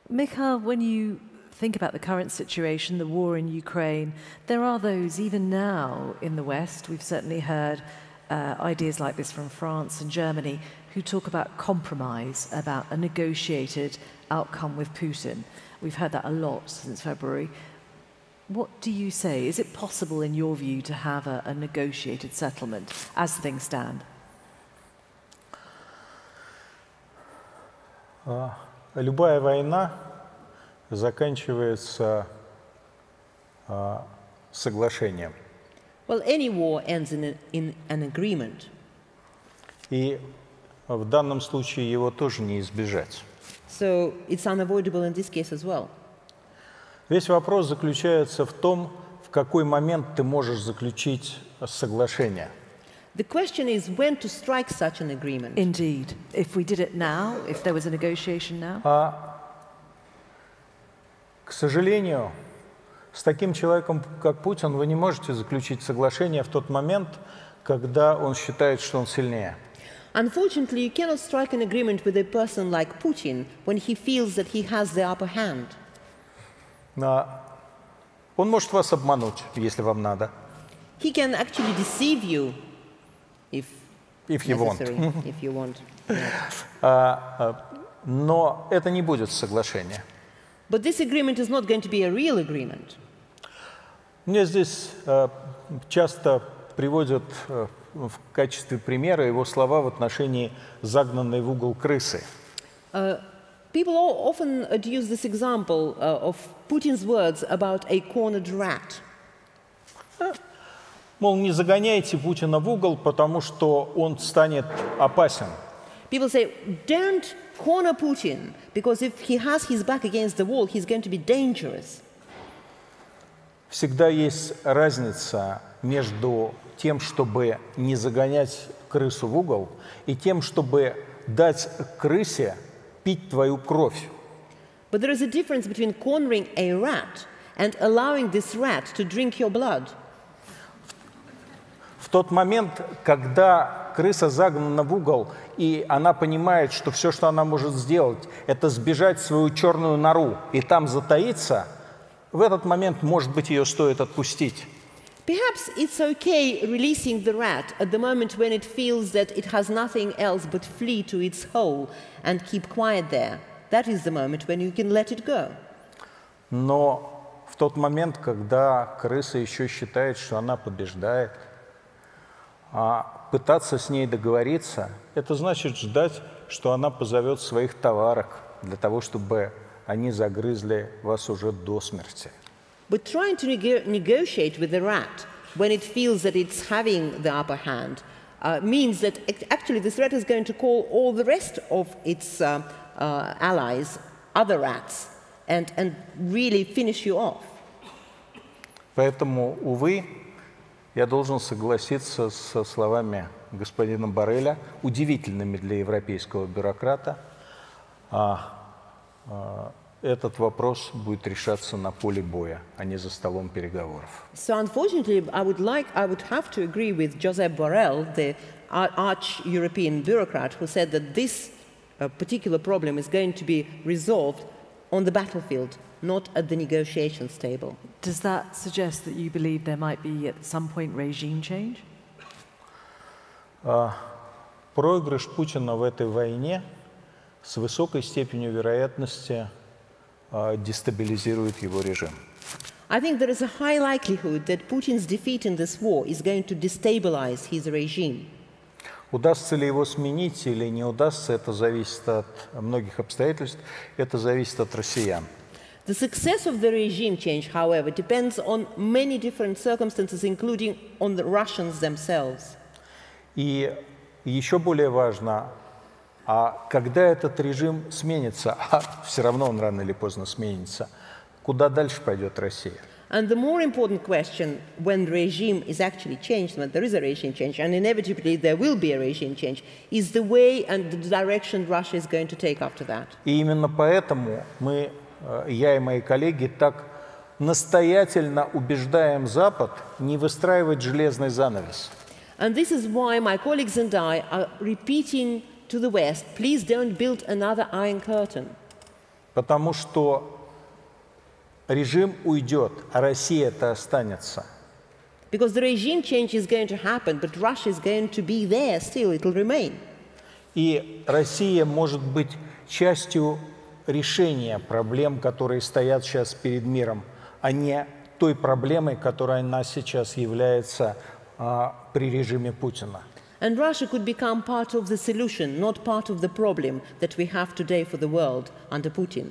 Mikhail, when you think about the current situation, the war in Ukraine, there are those, even now in the West, we've certainly heard ideas like this from France and Germany, who talk about compromise, about a negotiated outcome with Putin. We've heard that a lot since February. What do you say? Is it possible, in your view, to have a negotiated settlement as things stand? Любая война заканчивается соглашением. Well, any war ends in an agreement. И в данном случае его тоже не избежать. So it's unavoidable in this case as well. Весь вопрос заключается в том, в какой момент ты можешь заключить соглашение. The question is when to strike such an agreement. Indeed. If we did it now, if there was a negotiation now? К сожалению, с таким человеком, как Путин, вы не можете заключить соглашение в тот момент, когда он считает, что он сильнее. Unfortunately, you cannot strike an agreement with a person like Putin when he feels that he has the upper hand. Он может вас обмануть, если вам надо. He can actually deceive you if you want. If you want. Yeah. Но это не будет соглашение. But this agreement is not going to be a real agreement. Мне здесь часто приводят в качестве примера его слова в отношении загнанной в угол крысы. People often use this example of Putin's words about a cornered rat. Мол, не загоняйте Путина в угол, потому что он станет опасен. People say, don't corner Putin, because if he has his back against the wall, he's going to be dangerous. Всегда есть разница между тем, чтобы не загонять крысу в угол, и тем, чтобы дать крысе пить твою кровь. But there is a difference between cornering a rat and allowing this rat to drink your blood. В тот момент, когда крыса загнана в угол, и она понимает, что все, что она может сделать, это сбежать в свою черную нору и там затаиться, в этот момент, может быть, ее стоит отпустить. Perhaps it's okay releasing the rat at the moment when it feels that it has nothing else but flee to its hole and keep quiet there. That is the moment when you can let it go. Но в тот момент, когда крыса еще считает, что она побеждает, пытаться с ней договориться, это значит ждать, что она позовет своих товарок для того, чтобы они загрызли вас уже до смерти. But trying to negotiate with the rat when it feels that it's having the upper hand means that actually this rat is going to call all the rest of its allies, other rats, and really finish you off. Поэтому, увы, я должен согласиться со словами господина Борреля, удивительными для европейского бюрократа. Этот вопрос будет решаться на поле боя, а не за столом переговоров. So unfortunately, I would have to agree with Josep Borrell, the arch-European bureaucrat, who said that this particular problem is going to be resolved on the battlefield, not at the negotiations table. Does that suggest that you believe there might be at some point regime change? Проигрыш Путина в этой войне с высокой степенью вероятности дестабилизирует его режим. I think there is a high likelihood that Putin's defeat in this war is going to destabilize his regime. Удастся ли его сменить или не удастся, это зависит от многих обстоятельств, это зависит от россиян. The success of the regime change, however, depends on many different circumstances, including on the Russians themselves. И еще более важно, когда этот режим сменится, все равно он рано или поздно сменится, куда дальше пойдет Россия? And the more important question, when the regime is actually changed, when there is a regime change, and inevitably there will be a regime change, is the way and the direction Russia is going to take after that. И именно поэтому я и мои коллеги так настоятельно убеждаем Запад не выстраивать железный занавес. And this is why my colleagues and I are repeating to the West, please don't build another Iron Curtain. Потому что режим уйдет, а Россия-то останется. Because the regime change is going to happen, but Russia is going to be there still, it will remain. И Россия может быть частью решения проблем, которые стоят сейчас перед миром, а не той проблемой, которая она сейчас является при режиме Путина. And Russia could become part of the solution, not part of the problem that we have today for the world under Putin.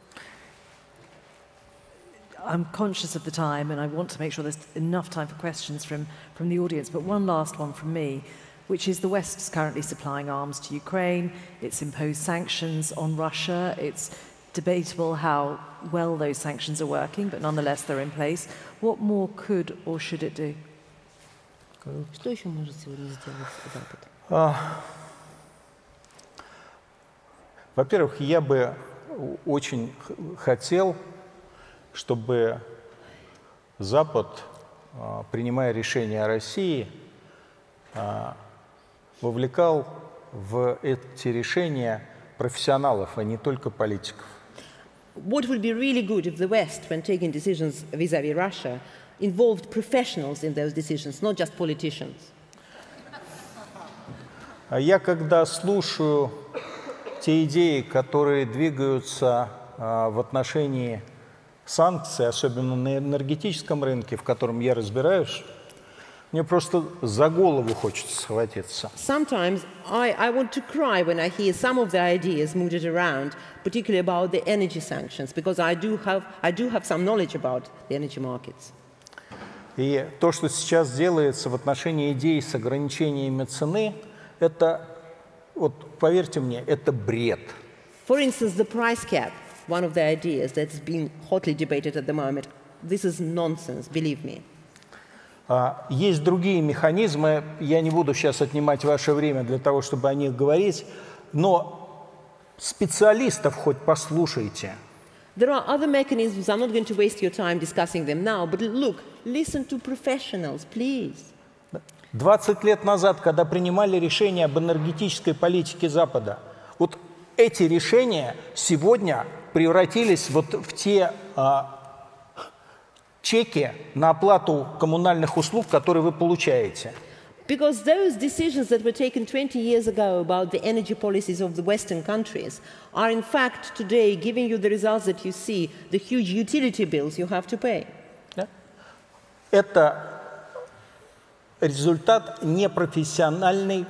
I'm conscious of the time and I want to make sure there's enough time for questions from the audience, but one last one from me, which is the West is currently supplying arms to Ukraine. It's imposed sanctions on Russia. It's debatable how well those sanctions are working, but nonetheless they're in place. What more could or should it do? Что еще может сегодня сделать Запад? Во-первых, я бы очень хотел, чтобы Запад, принимая решения о России, вовлекал в эти решения профессионалов, а не только политиков. What would be really good if the West, when taking decisions vis-à-vis Russia, involved professionals in those decisions, not just politicians? Я когда слушаю те идеи, которые двигаются в отношении санкций, особенно на энергетическом рынке, в котором я разбираюсь, мне просто за голову хочется схватиться. Sometimes I want to cry when I hear some of the ideas mooted around, particularly about the energy sanctions, because I do have some knowledge about the energy markets. И то, что сейчас делается в отношении идей с ограничениями цены, это, вот поверьте мне, это бред. For instance, the price cap, one of the ideas that's been hotly debated at the moment, this is nonsense, believe me. Есть другие механизмы, я не буду сейчас отнимать ваше время для того, чтобы о них говорить, но специалистов хоть послушайте. There are other mechanisms, I'm not going to waste your time discussing them now, but look, listen to professionals, please. 20 лет назад, когда принимали решения об энергетической политике Запада, вот эти решения сегодня превратились вот в те чеки на оплату коммунальных услуг, которые вы получаете. Because those decisions that were taken 20 years ago about the energy policies of the Western countries are in fact today giving you the results that you see, the huge utility bills you have to pay. Это результат непрофессиональных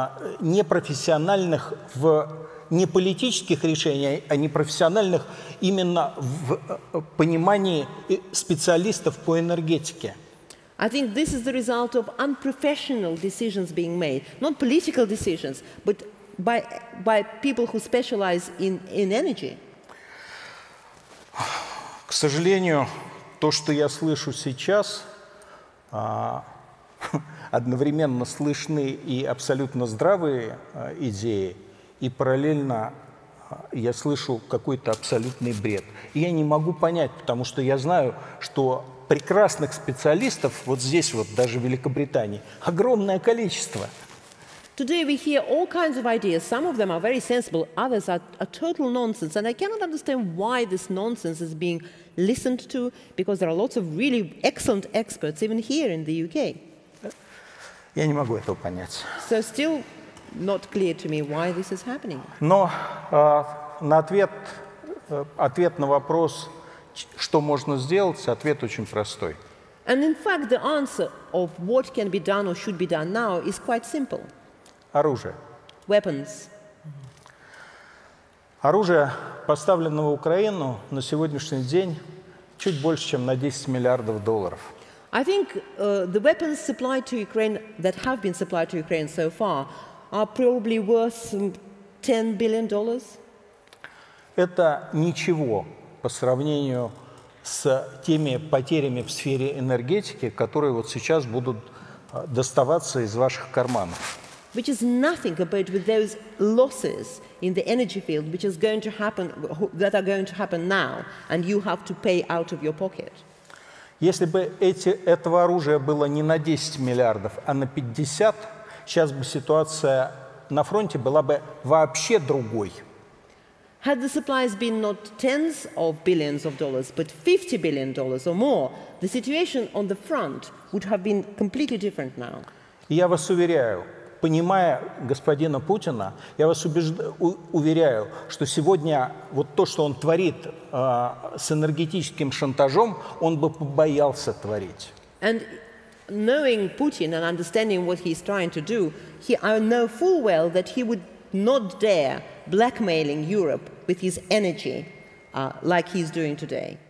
не политических решений, а непрофессиональных именно в понимании специалистов по энергетике. I think this is the result of unprofessional decisions being made, not political decisions, but by people who specialize in energy. К сожалению, то, что я слышу сейчас, одновременно слышны и абсолютно здравые идеи, и параллельно я слышу какой-то абсолютный бред. И я не могу понять, потому что я знаю, что прекрасных специалистов вот здесь вот, даже в Великобритании, огромное количество. Today we hear all kinds of ideas. Some of them are very sensible, others are total nonsense. And I cannot understand why this nonsense is being listened to, because there are lots of really excellent experts even here in the UK. Я не могу этого понять. So still not clear to me why this is happening. Но на ответ на вопрос, что можно сделать, ответ очень простой. And in fact, the answer of what can be done or should be done now is quite simple. Оружие. Weapons. Оружие, поставленное в Украину, на сегодняшний день чуть больше, чем на 10 миллиардов долларов. I think the weapons supplied to Ukraine, that have been supplied to Ukraine so far, are probably worth $10 billion. Это ничего по сравнению с теми потерями в сфере энергетики, которые вот сейчас будут доставаться из ваших карманов. Which is nothing compared with those losses in the energy field, which is going to happen, that are going to happen now, and you have to pay out of your pocket. Если бы этого оружия было не на 10 миллиардов, а на 50, сейчас бы ситуация на фронте была бы вообще другой. Had the supplies been not tens of billions of dollars, but $50 billion or more, the situation on the front would have been completely different now. И я вас уверяю, понимая господина Путина, я вас уверяю, что сегодня вот то, что он творит с энергетическим шантажом, он бы побоялся творить. And knowing Putin and understanding what he's trying to do, I know full well that he would not dare blackmailing Europe with his energy like he's doing today.